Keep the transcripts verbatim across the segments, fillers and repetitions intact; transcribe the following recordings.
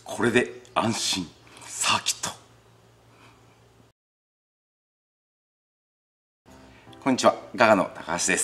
これで安心サーキット。こんにちは、ガガの高橋です。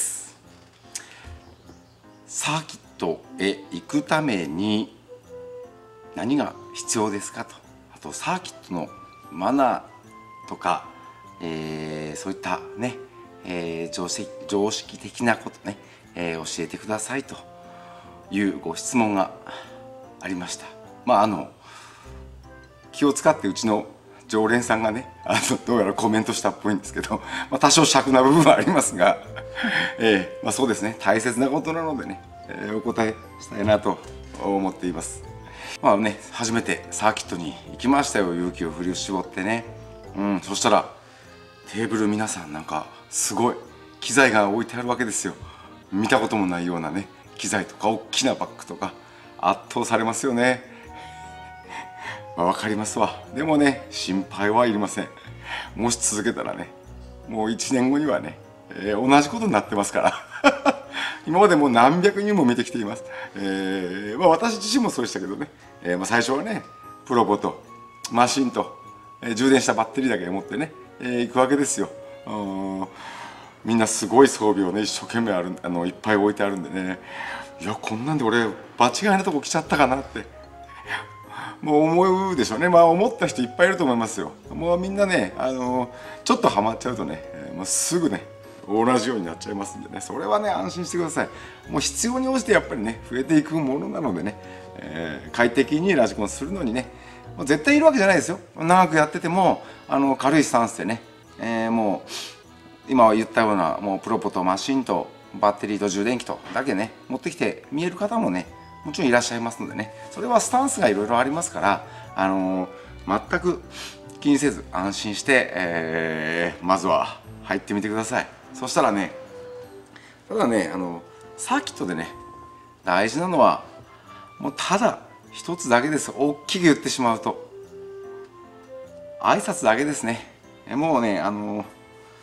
サーキットへ行くために何が必要ですかと、あとサーキットのマナーとか、えー、そういったね、えー、常識、常識的なことね、えー、教えてくださいというご質問がありました。まああの気を使ってうちの常連さんがね、あのどうやらコメントしたっぽいんですけど、まあ、多少尺な部分はありますが、えーまあ、そうですね、大切なことなのでね、えー、お答えしたいなと思っています。まあね、初めてサーキットに行きましたよ。勇気を振り絞ってね、うん、そしたらテーブル皆さんなんかすごい機材が置いてあるわけですよ。見たこともないようなね機材とか大きなバッグとか圧倒されますよね。わかりますわ。でもね、心配はいりません。もし続けたらね、もういちねんごにはね、えー、同じことになってますから今までもう何百人も見てきています。えーまあ、私自身もそうでしたけどね、えーまあ、最初はねプロボとマシンと、えー、充電したバッテリーだけ持ってね、えー、行くわけですよ。みんなすごい装備をね一生懸命あるあのいっぱい置いてあるんでね、いやこんなんで俺場違いなとこ来ちゃったかなってもう思うでしょうね。まあ思った人いっぱいいると思いますよ。もうみんなね、あのちょっとハマっちゃうとね、もうすぐね同じようになっちゃいますんでね、それはね安心してください。もう必要に応じてやっぱりね増えていくものなのでね、えー、快適にラジコンするのにね、もう絶対いるわけじゃないですよ。長くやっててもあの軽いスタンスでね、えー、もう今言ったようなもうプロポとマシンとバッテリーと充電器とだけね持ってきて見える方もねもちろんいらっしゃいますのでね、それはスタンスがいろいろありますから、あのー、全く気にせず安心して、えー、まずは入ってみてください。そしたらね、ただね、あのサーキットでね大事なのはもうただ一つだけです。大きく言ってしまうと挨拶だけですね。もうね、あのー、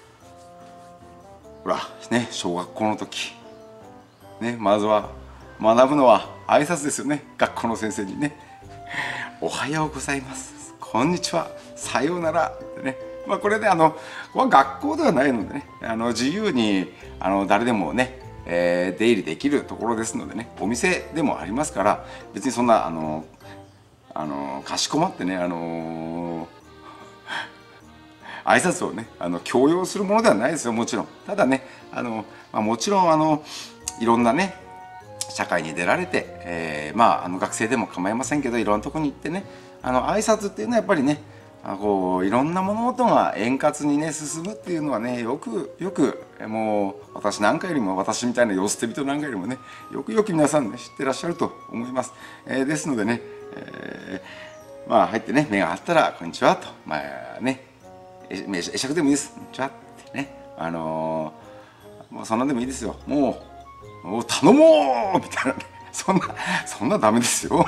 ほらね、小学校の時ね、まずは学ぶのは挨拶ですよね。学校の先生にね「おはようございます」「こんにちは」「さようなら」ってね、まあこれであのここは学校ではないのでね、あの自由にあの誰でもね、えー、出入りできるところですのでね、お店でもありますから、別にそんなあのあのかしこまってね、あの挨拶をねあの強要するものではないですよ、もちろん。ただね、あの、まあ、もちろんあのいろんなね社会に出られて、えー、まああの学生でも構いませんけど、いろんなとこに行ってね、あの挨拶っていうのはやっぱりね、あこういろんな物事が円滑にね進むっていうのはね、よくよくもう私なんかよりも、私みたいな世捨て人なんかよりもねよくよく皆さんね知ってらっしゃると思います。えー、ですのでね、えー、まあ入ってね目が合ったら「こんにちは」と、まあね会釈でもいいです「こんにちは」ってね、あのー、もうそんなんでもいいですよ。もうお頼もうみたいなね、そんなそんなダメですよ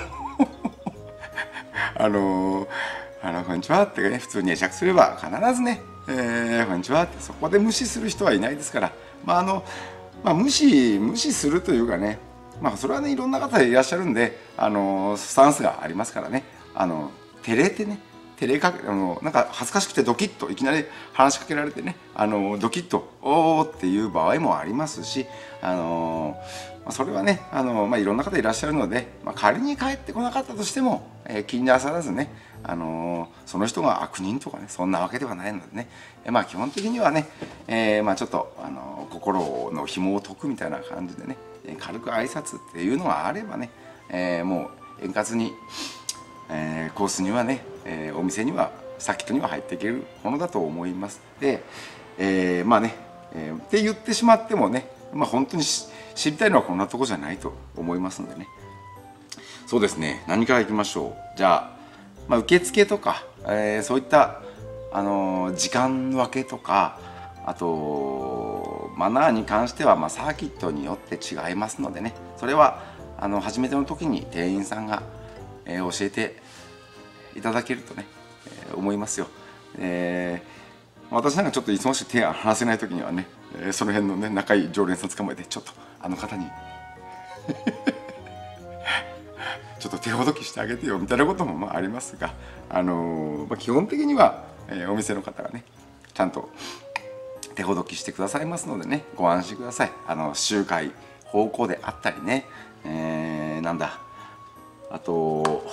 あのあのこんにちはってね普通に会釈すれば必ずね、えー、こんにちはって、そこで無視する人はいないですから、まああのまあ無視無視するというかね、まあそれはねいろんな方いらっしゃるんで、あのスタンスがありますからね、あの照れてね照れかけあのなんか恥ずかしくてドキッといきなり話しかけられてね、あのドキッと「おお」っていう場合もありますし、あのそれはねあの、まあ、いろんな方いらっしゃるので、まあ、仮に帰ってこなかったとしても、えー、気になさらずね、あのその人が悪人とかねそんなわけではないのでね、えー、まあ基本的にはね、えー、まあちょっと、あの心の紐を解くみたいな感じでね、軽く挨拶っていうのがあればね、えー、もう円滑に、えー、コースにはね、えー、お店にはサーキットには入っていけるものだと思います。で、えー、まあね、えー、って言ってしまってもね、まあ本当に知りたいのはこんなとこじゃないと思いますのでね。そうですね、何からいきましょう。じゃあ、まあ、受付とか、えー、そういった、あのー、時間分けとか、あとマナーに関しては、まあ、サーキットによって違いますのでね、それはあの初めての時に店員さんが、えー、教えていただけるとね、えー、思いますよ。えー、私なんかちょっと忙しく手が離せない時にはね、えー、その辺のね仲いい常連さん捕まえてちょっとあの方にちちょっと手ほどきしてあげてよみたいなこともまあありますが、あのーまあ、基本的には、えー、お店の方がねちゃんと手ほどきしてくださいますのでね、ご安心ください。あの周回方向であったりね、えー、なんだあと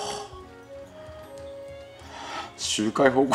周回方向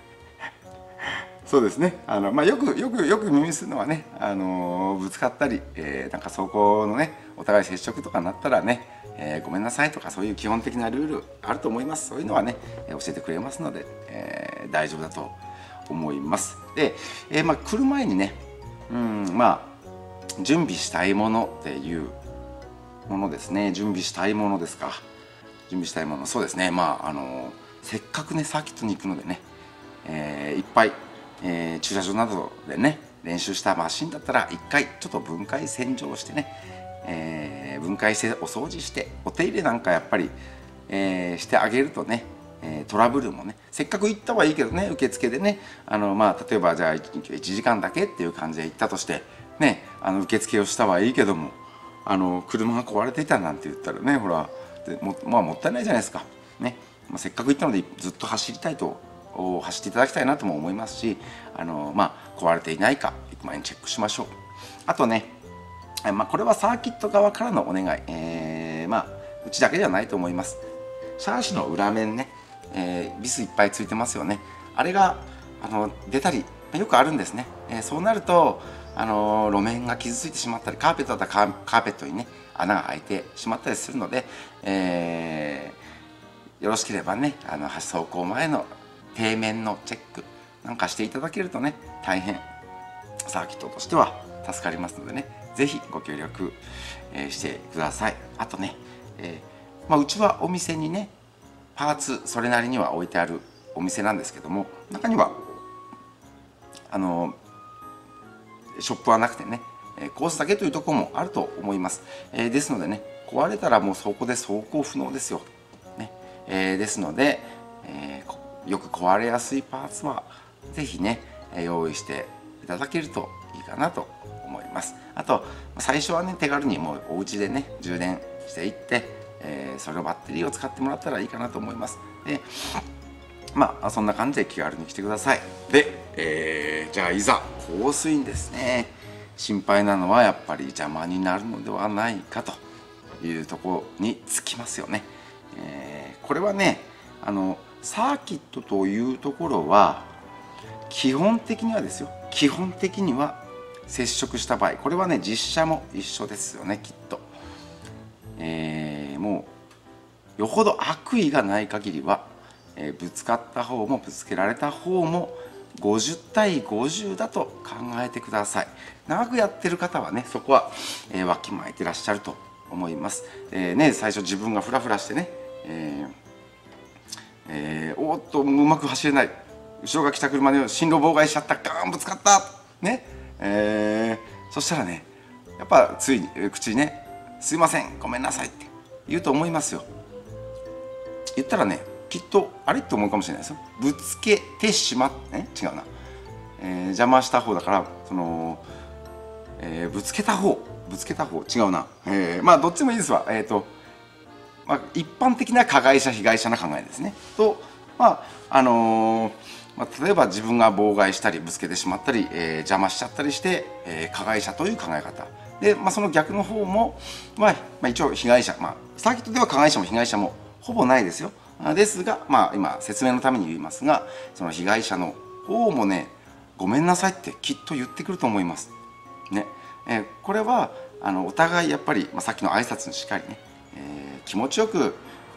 そうですね、あの、まあ、よくよくよく耳にするのはね、あのぶつかったり、えー、なんかそこのねお互い接触とかになったらね、えー、ごめんなさいとか、そういう基本的なルールあると思います。そういうのはね教えてくれますので、えー、大丈夫だと思います。で、えー、まあ来る前にね、うんまあ準備したいものっていうものですね。準備したいものですか。準備したいもの、そうですね。まああのせっかくねサーキットに行くのでね、えー、いっぱい、えー、駐車場などでね練習したマシンだったら一回ちょっと分解洗浄してね、えー、分解してお掃除してお手入れなんかやっぱり、えー、してあげるとね、えー、トラブルもね、せっかく行ったはいいけどね、受付でね、あのまあ例えばじゃあいちじかんだけっていう感じで行ったとしてね、あの受付をしたはいいけども、あの車が壊れていたなんて言ったらね、ほらも、まあ、もったいないじゃないですかね。まあ、せっかく行ったのでずっと走りたいと走っていただきたいなとも思いますし、あの、まあ、壊れていないか行く前にチェックしましょう。あとね、まあ、これはサーキット側からのお願い、えー、まあうちだけではないと思います。シャーシの裏面ね、えー、ビスいっぱいついてますよね。あれがあの出たりよくあるんですね。えー、そうなるとあの路面が傷ついてしまったり、カーペットだったらカーペットにね穴が開いてしまったりするので、えー、よろしければね、あの走行前の底面のチェックなんかしていただけるとね、大変サーキットとしては助かりますのでね、ぜひご協力、えー、してください。あとね、えーまあ、うちはお店にねパーツそれなりには置いてあるお店なんですけども、中にはあのショップはなくてねコースだけというところもあると思います。えー、ですのでね、壊れたらもうそこで走行不能ですよ、ねえー、ですので、えー、よく壊れやすいパーツはぜひね用意していただけるといいかなと思います。あと最初はね手軽にもうお家でね充電していって、えー、それのバッテリーを使ってもらったらいいかなと思います。でまあそんな感じで気軽に来てください。で、えー、じゃあいざ放水にですね、心配なのはやっぱり邪魔になるのではないかというところにつきますよね。えー、これはね、あのサーキットというところは基本的にはですよ、基本的には接触した場合、これはね実車も一緒ですよねきっと。えー、もうよほど悪意がない限りは、えー、ぶつかった方もぶつけられた方もごじゅうたいごじゅうだと考えてください。長くやってる方はねそこは、えー、わきまえてらっしゃると思います。えーね、最初自分がフラフラしてね、えーえー、おーっとうまく走れない、後ろが来た車で進路妨害しちゃった、ガーンぶつかったね、えー、そしたらねやっぱついに口にね「すいませんごめんなさい」って言うと思いますよ。言ったらねきっとあれって思うかもしれないですよ。ぶつけてしまってね、違うな、えー、邪魔した方だからその、えー、ぶつけた方ぶつけた方違うな、えー、まあどっちもいいですわ。えっ、ー、とまあ、一般的な加害者被害者の考えですねと、まああのーまあ、例えば自分が妨害したりぶつけてしまったり、えー、邪魔しちゃったりして、えー、加害者という考え方で、まあ、その逆の方も、まあ、まあ一応被害者、まあ、サーキットでは加害者も被害者もほぼないですよ。ですが、まあ、今説明のために言いますが、その被害者の方もねごめんなさいってきっと言ってくると思います。ねえー、これはあのお互いやっぱり、まあ、さっきの挨拶にしっかりね、えー、気持ちよく、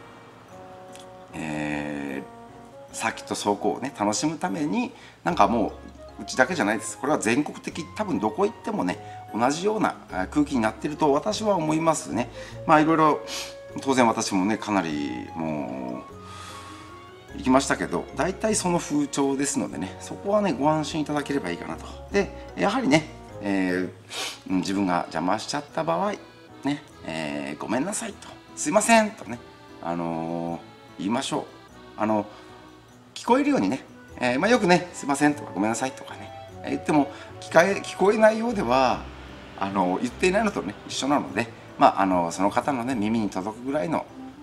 えー、サーキット走行をね楽しむために、なんかもううちだけじゃないです。これは全国的、多分どこ行ってもね同じような空気になっていると私は思いますね。まあいろいろ当然私もねかなりもう行きましたけど、大体その風潮ですのでね、そこはねご安心いただければいいかなと。でやはりね、えー、自分が邪魔しちゃった場合ね、えー、ごめんなさいと、すいませんとね、あのー、言いましょう。あの聞こえるようにね、えーまあ、よくねすいませんとかごめんなさいとかね言っても聞かえ聞こえないようではあの言っていないのとね一緒なので、まあ、あのその方のね耳に届くぐらいの、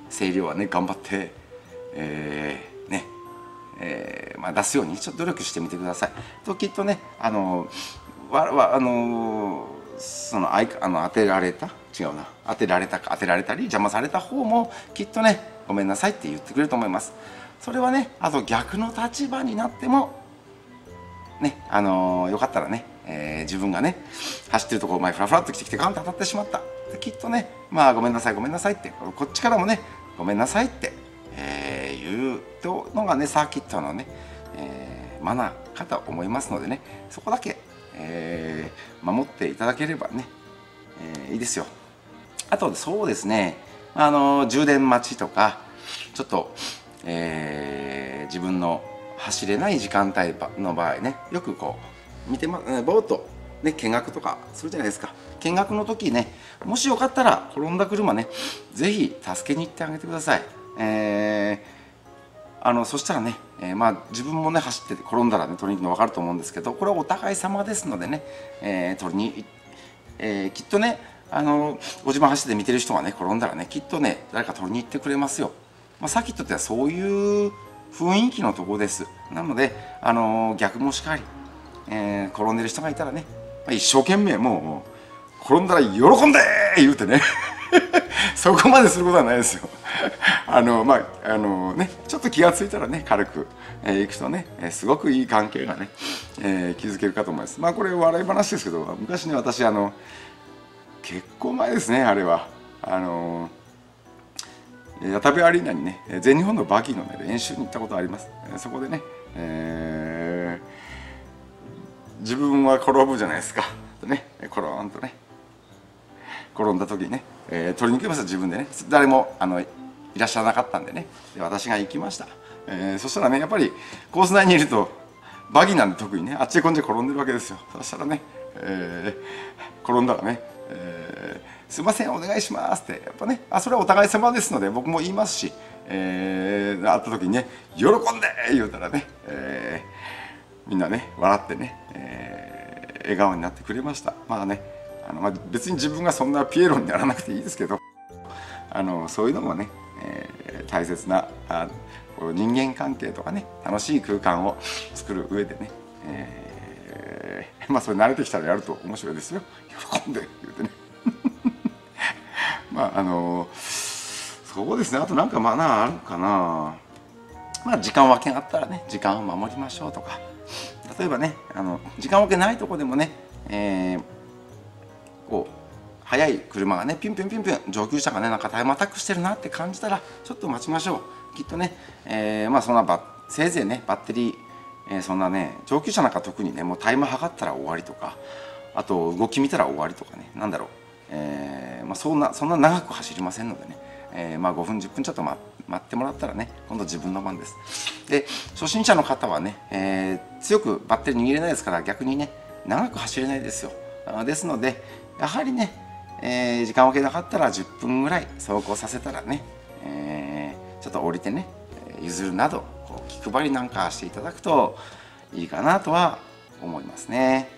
声量はね頑張って、えー、ねえーまあ、出すようにちょっと努力してみてください。ときっとねあのわわあのそのあいあの当てられた違うな当てられたか当てられたり邪魔された方もきっとねごめんなさいって言ってくれると思います。それはねあと逆の立場になってもねあのー、よかったらね、えー、自分がね走ってるところ前フラフラっと来てきてガンと当たってしまったきっとねまあごめんなさいごめんなさいってこっちからもねごめんなさいって、えー、言うとのがねサーキットのね、えー、マナーかと思いますのでねそこだけ、えー、守っていただければね、えー、いいですよ。あとそうですねあのー、充電待ちとかちょっと、えー、自分の走れない時間帯の場合ねよくこう見てまぼーっとね見学とかするじゃないですか。見学の時ねもしよかったら転んだ車ね是非助けに行ってあげてください。えー、あのそしたらね、えー、まあ自分もね走ってて転んだらね取りに行くの分かると思うんですけどこれはお互い様ですのでね、えー、取りに、えー、きっとねあのご自分走って見てる人がね転んだらねきっとね誰か取りに行ってくれますよ。まあ、サーキットってそういう雰囲気のとこです。なので、あのー、逆もしかり、えー、転んでる人がいたらね、まあ、一生懸命もう転んだら喜んでー言うてねそこまですることはないですよあのまああのねちょっと気が付いたらね軽く、えー、いくとね、えー、すごくいい関係がね、えー、築けるかと思います。まあこれ笑い話ですけど昔ね私あの結構前ですねあれはあのー矢田部アリーナにね全日本のバギーの、ね、練習に行ったことあります。そこでね、えー、自分は転ぶじゃないですか。ね、コロンとね転んだ時にね、えー、取りに行きました自分でね誰もあのいらっしゃらなかったんでねで私が行きました、えー、そしたらねやっぱりコース内にいるとバギーなんで特にねあっちへこんで転んでるわけですよ。そしたらね、えー、転んだらね、えーすいませんお願いしますってやっぱねあそれはお互い様ですので僕も言いますし、えー、会った時にね喜んで言うたらね、えー、みんなね笑ってね、えー、笑顔になってくれました。まあねあの、まあ、別に自分がそんなピエロにならなくていいですけどあのそういうのもね、えー、大切なあ人間関係とかね楽しい空間を作る上でね、えー、まあそれ慣れてきたらやると面白いですよ。喜んで言うてねまああのそうですねあとなんかマナーあるかな。まあ時間分けがあったらね時間を守りましょうとか例えばねあの時間分けないとこでもね、えー、こう速い車がねピュンピュンピュンピュン上級者がねなんかタイムアタックしてるなって感じたらちょっと待ちましょう。きっとね、えー、まあそんなバせいぜいねバッテリー、えー、そんなね上級者なんか特にねもうタイム測ったら終わりとかあと動き見たら終わりとかねなんだろうえーまあ、そんなそんな長く走りませんのでね、えーまあ、ごふんじゅっぷんちょっと待ってもらったらね今度自分の番です。で初心者の方はね、えー、強くバッテリー握れないですから逆にね長く走れないですよ。ですのでやはりね、えー、時間を置けなかったらじゅっぷんぐらい走行させたらね、えー、ちょっと降りてね譲るなどこう気配りなんかしていただくといいかなとは思いますね。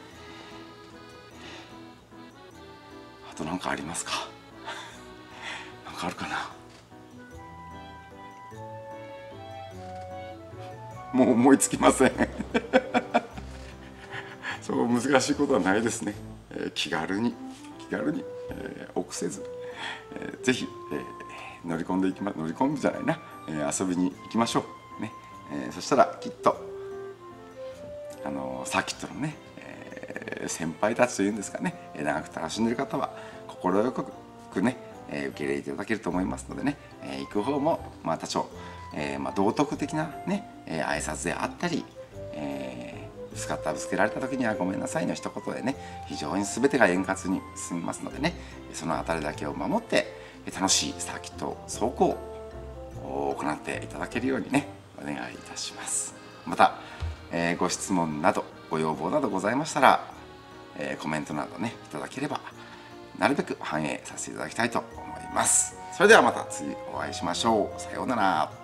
あと何かありますか何かあるかな。もう思いつきませんそう難しいことはないですね、えー、気軽に気軽に、えー、臆せず、えー、ぜひ、えー、乗り込んでいきま乗り込むじゃないな、えー、遊びに行きましょうね、えー、そしたらきっとあのー、サーキットのね先輩たちというんですかね長く楽しんでいる方は快くね受け入れていただけると思いますのでね行く方もまあ多少、えー、まあ道徳的なね挨拶であったり、えー、ぶつかったぶつけられた時にはごめんなさいの一言でね非常に全てが円滑に進みますのでねそのあたりだけを守って楽しいサーキット走行を行っていただけるようにねお願いいたします。また、えー、ご質問などご要望などございましたらえー、コメントなどねいただければなるべく反映させていただきたいと思います。それではまた次お会いしましょう。さようなら。